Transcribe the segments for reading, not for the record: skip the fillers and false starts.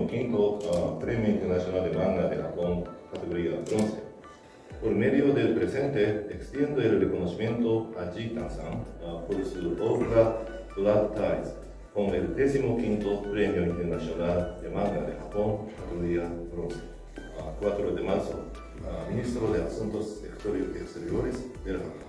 15º Premio Internacional de Manga de Japón, categoría bronce. Por medio del presente, extiendo el reconocimiento a Jitan-san por su obra Blood Ties, con el 15º Premio Internacional de Manga de Japón, categoría bronce. 4 de marzo, Ministro de Asuntos Exteriores del Japón.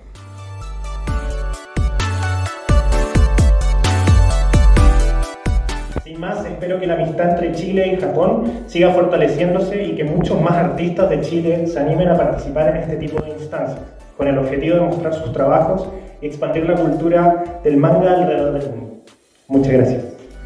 Sin más, espero que la amistad entre Chile y Japón siga fortaleciéndose y que muchos más artistas de Chile se animen a participar en este tipo de instancias, con el objetivo de mostrar sus trabajos y expandir la cultura del manga alrededor del mundo. Muchas gracias.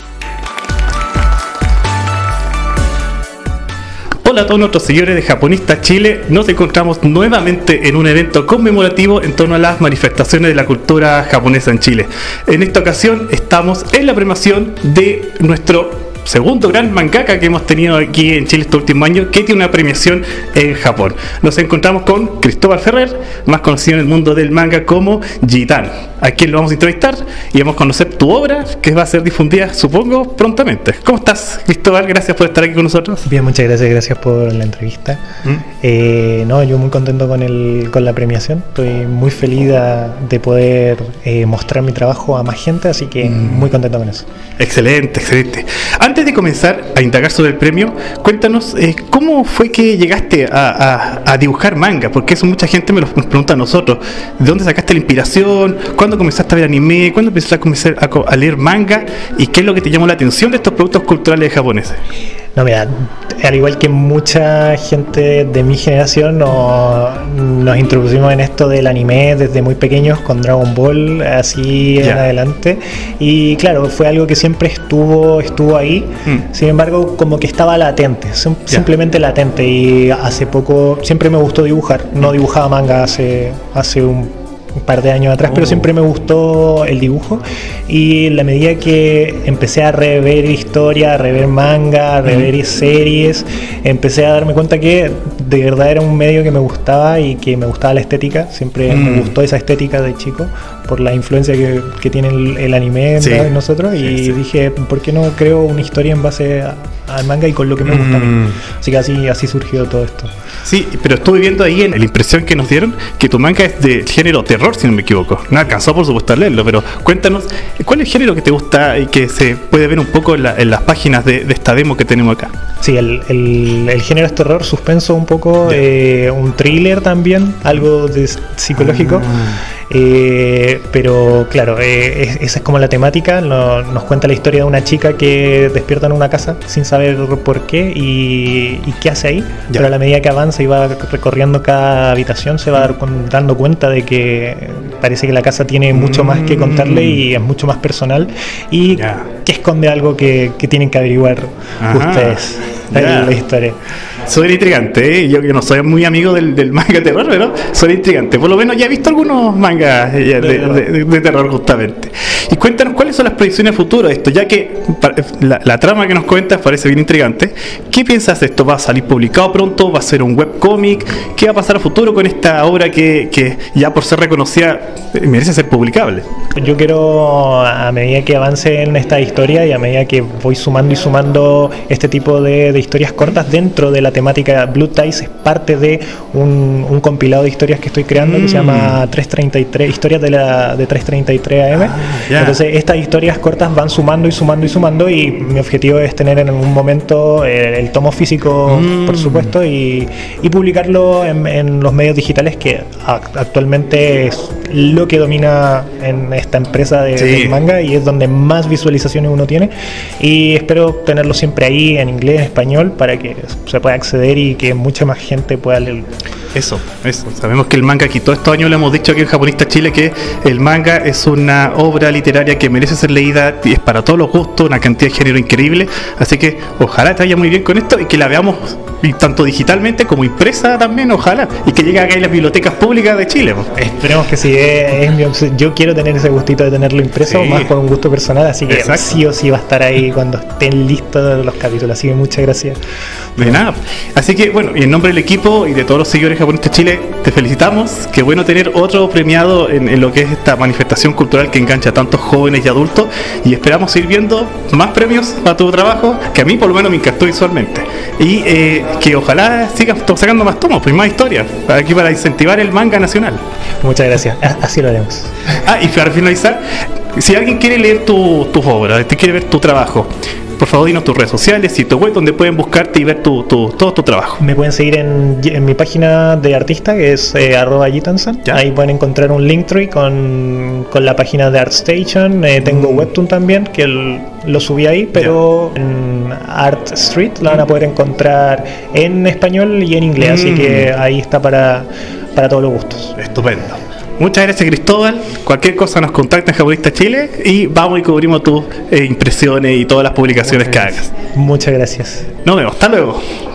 Hola a todos nuestros seguidores de Japonista Chile. Nos encontramos nuevamente en un evento conmemorativo en torno a las manifestaciones de la cultura japonesa en Chile. En esta ocasión estamos en la premiación de nuestro segundo gran mangaka que hemos tenido aquí en Chile este último año, que tiene una premiación en Japón. Nos encontramos con Cristóbal Ferrer, más conocido en el mundo del manga como Jitan, a quien lo vamos a entrevistar y vamos a conocer tu obra, que va a ser difundida, supongo, prontamente. ¿Cómo estás, Cristóbal? Gracias por estar aquí con nosotros. Bien, muchas gracias por la entrevista. No, yo muy contento con la premiación. Estoy muy feliz de poder mostrar mi trabajo a más gente, así que muy contento con eso. Excelente, excelente. Antes de comenzar a indagar sobre el premio, cuéntanos cómo fue que llegaste a dibujar manga, porque eso mucha gente nos pregunta a nosotros. ¿De dónde sacaste la inspiración? ¿Cuándo comenzaste a ver anime? ¿Cuándo empezaste a leer manga? ¿Y qué es lo que te llamó la atención de estos productos culturales japoneses? No, mira, al igual que mucha gente de mi generación, nos introducimos en esto del anime desde muy pequeños, con Dragon Ball, así en adelante. Y claro, fue algo que siempre estuvo ahí. Sin embargo, como que estaba latente, simplemente latente. Y hace poco siempre me gustó dibujar. No dibujaba manga hace un par de años atrás, pero siempre me gustó el dibujo, y en la medida que empecé a rever historia, a rever manga, a rever series, empecé a darme cuenta que de verdad era un medio que me gustaba y que me gustaba la estética. Siempre me gustó esa estética de chico por la influencia que tiene el anime en nosotros, y dije, ¿por qué no creo una historia en base al manga y con lo que me gusta? Así que así surgió todo esto. Sí, pero estuve viendo ahí en la impresión que nos dieron que tu manga es de género terror, si no me equivoco. No alcanzó por supuesto a leerlo, pero cuéntanos, ¿cuál es el género que te gusta y que se puede ver un poco en las páginas de esta demo que tenemos acá? Sí, el género es terror, suspenso un poco, un thriller también, algo psicológico. Pero claro, esa es como la temática. Nos cuenta la historia de una chica que despierta en una casa sin saber por qué y qué hace ahí, pero a la medida que avanza y va recorriendo cada habitación se va dando cuenta de que parece que la casa tiene mucho más que contarle y es mucho más personal, y que esconde algo que tienen que averiguar ustedes en la historia. Suena intrigante, ¿eh? Yo que no soy muy amigo del manga terror, pero suena intrigante. Por lo menos ya he visto algunos mangas de terror justamente. Y cuéntanos cuáles son las proyecciones a futuro de esto, ya que la trama que nos cuentas parece bien intrigante. ¿Qué piensas de esto? ¿Va a salir publicado pronto? ¿Va a ser un webcómic? ¿Qué va a pasar a futuro con esta obra que ya por ser reconocida merece ser publicable? Yo quiero, a medida que avance en esta historia y a medida que voy sumando este tipo de historias cortas dentro de la temática, Blood Ties es parte de un compilado de historias que estoy creando que se llama 333, historias de 333 AM. Entonces estas historias cortas van sumando y mi objetivo es tener en algún momento el tomo físico, por supuesto, y publicarlo en los medios digitales, que actualmente es lo que domina en esta empresa del manga y es donde más visualizaciones uno tiene, y espero tenerlo siempre ahí en inglés, en español, para que se pueda acceder y que mucha más gente pueda leerlo. Eso. Sabemos que el manga, aquí todos estos años le hemos dicho aquí en Japonista Chile que el manga es una obra literaria que merece ser leída, y es para todos los gustos, una cantidad de género increíble, así que ojalá te vaya muy bien con esto y que la veamos tanto digitalmente como impresa también, ojalá, y que llegue acá en las bibliotecas públicas de Chile. Esperemos que sí, yo quiero tener ese gustito de tenerlo impreso, más por un gusto personal, así que sí o sí va a estar ahí cuando estén listos los capítulos, así que muchas gracias. De nada. Así que bueno, y en nombre del equipo y de todos los seguidores Japonista Chile, te felicitamos. Qué bueno tener otro premiado en lo que es esta manifestación cultural que engancha a tantos jóvenes y adultos, y esperamos ir viendo más premios a tu trabajo, que a mí por lo menos me encantó visualmente, y que ojalá sigas sacando más tomos, pues más historias, aquí para incentivar el manga nacional. Muchas gracias, así lo haremos. Y para finalizar, si alguien quiere leer tus obras, te quiere ver tu trabajo, por favor dinos tus redes sociales y tu web donde pueden buscarte y ver todo tu trabajo. Me pueden seguir en mi página de artista, que es @jitansan. Ahí pueden encontrar un linktree con la página de ArtStation. Tengo Webtoon también, que lo subí ahí, pero en Art Street la van a poder encontrar en español y en inglés, así que ahí está para todos los gustos. Estupendo. Muchas gracias, Cristóbal. Cualquier cosa nos contacta en Japonista Chile y vamos y cubrimos tus impresiones y todas las publicaciones que hagas. Muchas gracias. Nos vemos. Hasta luego.